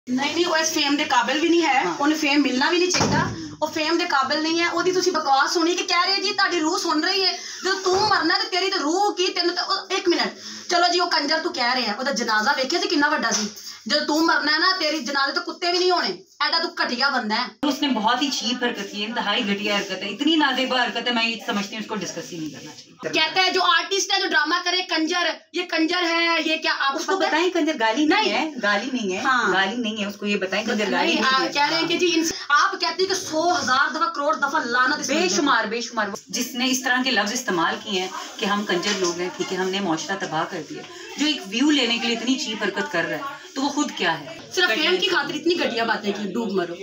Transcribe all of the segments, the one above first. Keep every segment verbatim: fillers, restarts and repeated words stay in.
नहीं नहीं, वो इस फेम के काबिल भी नहीं है, उन्हें फेम मिलना भी नहीं चाहिए। ਉਹ ਫੇਮ ਦੇ ਕਾਬਿਲ नहीं है। ਉਹਦੀ ਤੁਸੀਂ ਬਕਵਾਸ ਸੁਣੀ ਕਿ ਕਹਿ ਰਹੇ ਜੀ ਤੁਹਾਡੀ ਰੂਹ ਸੁਣ ਰਹੀ ਹੈ, ਜਦੋਂ ਤੂੰ ਮਰਨਾ ਤੇ ਤੇਰੀ ਤੇ ਰੂਹ ਕੀ ਤੈਨੂੰ ਤੇ ਇੱਕ ਮਿੰਟ ਚਲੋ ਜੀ, ਉਹ ਕੰਜਰ ਤੂੰ ਕਹਿ ਰਿਹਾ ਉਹਦਾ ਜਨਾਜ਼ਾ ਵੇਖਿਆ ਸੀ ਕਿੰਨਾ ਵੱਡਾ ਸੀ। जब तू मरना है ना, तेरी जनाजे तो कुत्ते भी नहीं होने। ऐसा तू घटिया बंदा है। उसने बहुत ही चीप हरकत की है, इंतहाई घटिया हरकत है, इतनी नाजेबा हरकत है, मैं ये समझती हूँ उसको डिस्कस ही नहीं करना चाहिए। कहते हैं जो आर्टिस्ट है जो ड्रामा करे कंजर, ये कंजर है, ये क्या आप उसको बताएं कंजर गाली नहीं है, गाली नहीं है, हाँ। गाली नहीं है, उसको ये बताएं कंजर गाली नहीं है। कह रहे हैं कि जी आप कहती है कि सौ हजार दफा करोड़ दफा लानत, बेशुमार बेशुमार जिसने इस तरह के लफ्ज इस्तेमाल किए हैं कि हम कंजर लोग हैं, ठीक है, हमने मुआशरा तबाह कर दिया, जो एक व्यू लेने के लिए इतनी चीप हरकत कर रहा है तो वो खुद क्या है, सिर्फ फेम की खातिर इतनी घटिया बातें की, डूब मरो।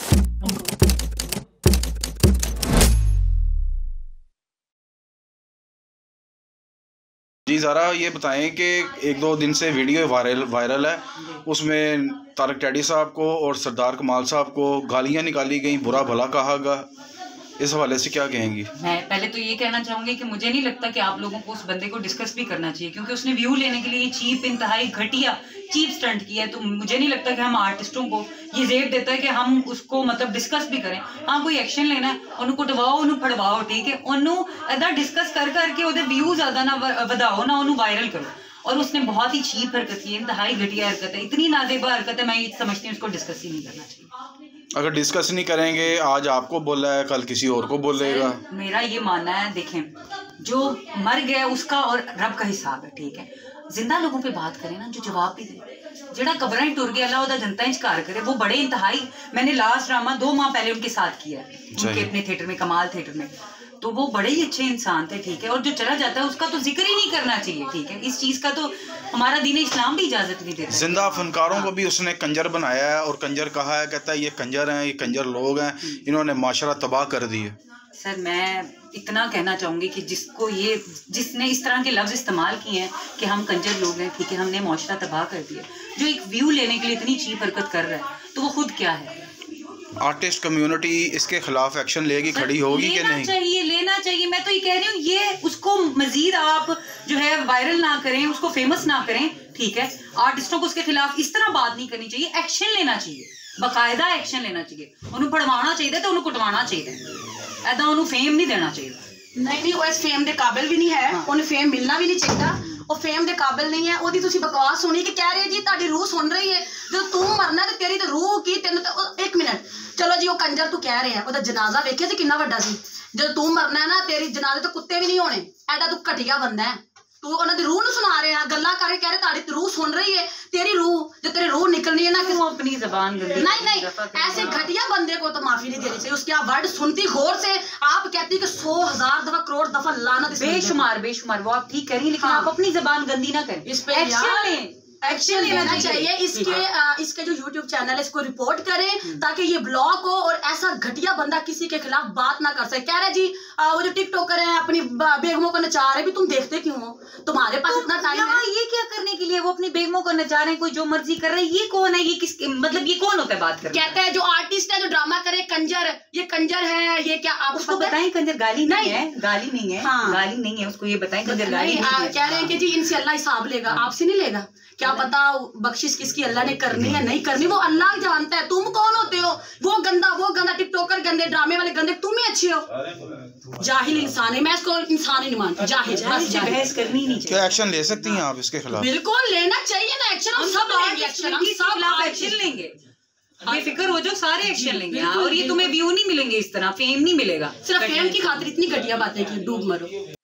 जी ज़ारा, ये बताएं कि एक दो दिन से वीडियो वायरल वायरल है, उसमें तारक टैडी साहब को और सरदार कमाल साहब को गालियां निकाली गई, बुरा भला कहा गया, इस हवाले से क्या कहेंगी? मैं पहले तो ये कहना चाहूंगी कि मुझे नहीं लगता कि आप लोगों को उस बंदे को डिस्कस भी करना चाहिए, क्योंकि उसने व्यू लेने के लिए चीप, इंतहाई घटिया चीप स्टंट किया है। तो मुझे नहीं लगता कि हम आर्टिस्टों को ये जेब देता है कि हम उसको मतलब डिस्कस भी करें। हाँ, कोई एक्शन लेना है, उन्होंने कुटवाओ, उन्होंने फड़वाओ, ठीक है, उन्होंने अदा डिस्कस कर करके उहदे व्यू ज्यादा ना वधाओ ना, उन्होंने वायरल करो। और उसने बहुत ही चीप हरकत की है, इंतहाई घटिया हरकत है, इतनी नाजेबा हरकत है, मैं ये समझती हूँ उसको डिस्कस ही नहीं करना चाहिए। अगर डिस्कस नहीं करेंगे, आज आपको बोला है, कल किसी और को बोलेगा। मेरा ये मानना है, देखें, जो मर गया उसका और रब का हिसाब है, ठीक है, जिंदा लोगों पे बात करें ना, जो जवाब भी दे, जेड़ा कब्रां टुर गया अल्लाह ओदा जनता इंच कार करे, वो बड़े इंतहाई, मैंने लास्ट ड्रामा दो माह पहले उनके साथ किया है, उनके अपने थिएटर में, कमाल थिएटर में, तो वो बड़े ही अच्छे इंसान थे, ठीक है, और जो चला जाता है उसका तो जिक्र ही नहीं करना चाहिए, ठीक है, इस चीज का तो हमारा दीन इस्लाम भी इजाजत नहीं देता। जिंदा फनकारों को भी उसने कंजर बनाया है और कंजर कहा है, कहता है ये कंजर हैं, ये कंजर लोग हैं, इन्होंने माशरा तबाह कर दिए। सर, मैं इतना कहना चाहूँगी कि जिसको ये जिसने इस तरह के लफ्ज़ इस्तेमाल किए हैं कि हम कंजर लोग हैं, ठीक है, हमने मुआशरा तबाह कर दिया, जो एक व्यू लेने के लिए इतनी चीप हरकत कर रहा है तो वो खुद क्या है। आर्टिस्ट कम्युनिटी इसके खिलाफ एक्शन लेगी, खड़ी होगी कि नहीं? चाहिए, लेना चाहिए। मैं तो ये कह रही हूँ, ये उसको मजीद आप जो है वायरल ना करें, उसको फेमस ना करें, ठीक है, आर्टिस्टों को उसके खिलाफ इस तरह बात नहीं करनी चाहिए, एक्शन लेना चाहिए, बाकायदा एक्शन लेना चाहिए, उन्हें पढ़वाना चाहिए तो उन्हें कुटवाना चाहिए, ऐसा उन्हें फेम नहीं देना चाहिए। नहीं नहीं, वो इस फेम के काबिल भी नहीं है, उन्हें फेम मिलना भी नहीं चाहिए। ਉਹ ਫੇਮ ਦੇ ਕਾਬਿਲ ਨਹੀਂ ਹੈ। ਉਹਦੀ ਤੁਸੀਂ ਬਕਵਾਸ ਸੁਣੀ ਕਿ ਕਹਿ ਰਹੇ ਜੀ ਤੁਹਾਡੀ ਰੂਹ ਸੁਣ ਰਹੀ ਹੈ, ਜਦੋਂ ਤੂੰ ਮਰਨਾ ਤੇ ਤੇਰੀ ਤੇ ਰੂਹ ਕੀ ਤੈਨੂੰ ਤੇ ਇੱਕ ਮਿੰਟ ਚਲੋ ਜੀ, ਉਹ ਕੰਜਰ ਤੂੰ ਕਹਿ ਰਿਹਾ ਉਹਦਾ ਜਨਾਜ਼ਾ ਵੇਖਿਆ ਸੀ ਕਿੰਨਾ ਵੱਡਾ ਸੀ। ਜਦੋਂ ਤੂੰ ਮਰਨਾ ਹੈ ਨਾ, ਤੇਰੀ ਜਨਾਜ਼ੇ ਤੋਂ ਕੁੱਤੇ ਵੀ ਨਹੀਂ ਹੋਣੇ। ਐਡਾ ਤੂੰ ਘਟੀਆ ਬੰਦਾ ਹੈ, ਤੂੰ ਉਹਨਾਂ ਦੀ ਰੂਹ ਨੂੰ ਸੁਣਾ ਰਿਹਾ, ਗੱਲਾਂ ਕਰ ਕਹਿ ਰਹੇ ਤੁਹਾਡੀ ਰੂਹ सुन रही है, तेरी रूह जो तेरी रूह निकलनी है ना, कि वो अपनी जबान गंदी नहीं नहीं, ऐसे घटिया बंदे को तो माफी नहीं देनी चाहिए। उसके आप वर्ड सुनती गौर से, आप कहती कि सौ हजार दफा करोड़ दफा लानत, बेशुमार बेशुमार, वो आप ठीक कह रही हैं, लेकिन आप अपनी जबान गंदी ना करें, इस पे एक्शन लें, एक्शन लेना चाहिए। इसके आ, इसके जो यूट्यूब चैनल है इसको रिपोर्ट करें ताकि ये ब्लॉक हो और ऐसा घटिया बंदा किसी के खिलाफ बात ना कर सके। कह रहे जी आ, वो जो टिकटॉकर है अपनी बेगमों को नचा रहे, भी तुम देखते क्यों हो, तुम्हारे पास तो इतना टाइम है ये क्या करने के लिए वो अपनी बेगमों को नचा रहे हैं, कोई जो मर्जी कर रहे हैं, ये कौन है, ये किस मतलब ये कौन होता है बात कर? कहते हैं जो आर्टिस्ट है जो ड्रामा करे कंजर, ये कंजर है, ये क्या आप उसको बताएं कंजर गाली नहीं है, गाली नहीं है, गाली नहीं है, उसको ये बताएं कंजर गाली नहीं है। कह रहे हैं कि जी इनसे अल्लाह हिसाब लेगा, आपसे नहीं लेगा। क्या पता बख्शिश किसकी अल्लाह ने करनी है नहीं करनी, वो अल्लाह जानता है। तुम कौन होते हो? वो गंदा वो गंदा टिकटॉकर गंदे, ड्रामे वाले गंदे, तुम ही अच्छे हो। जाहिल इंसान है, मैं इसको इंसान ही नहीं मानती, जाहिल। बहस करनी नहीं चाहिए। क्या एक्शन ले सकती हैं आप इसके खिलाफ? बिल्कुल लेना चाहिए ना एक्शन, हम सब लेंगे एक्शन, हम सब एक्शन लेंगे, बेफिक्र हो जाओ, सारे एक्शन लेंगे। और ये तुम्हें व्यू नहीं मिलेंगे, इस तरह फेम नहीं मिलेगा, सिर्फ फेम की खातिर इतनी घटिया बातें की, डूब मरो।